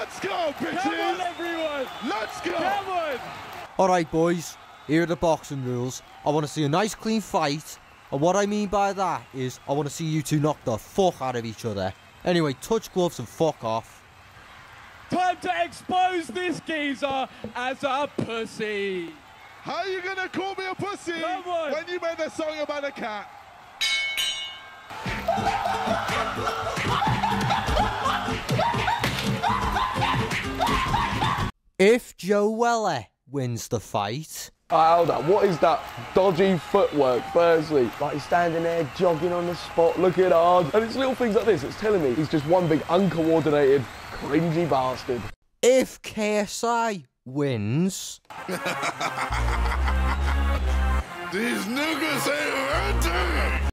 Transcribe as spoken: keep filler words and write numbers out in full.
Let's go, bitches! Come on, everyone! Let's go! Come on! Alright, boys, here are the boxing rules. I want to see a nice, clean fight. And what I mean by that is, I want to see you two knock the fuck out of each other. Anyway, touch gloves and fuck off. Time to expose this geezer as a pussy. How you gonna call me a pussy Come on. when you made a song about a cat? If Joe Weller wins the fight... Right, hold up, what is that dodgy footwork, firstly? Like he's standing there, jogging on the spot, looking hard. And it's little things like this, it's telling me he's just one big uncoordinated, cringy bastard. If K S I wins... These niggas ain't ready!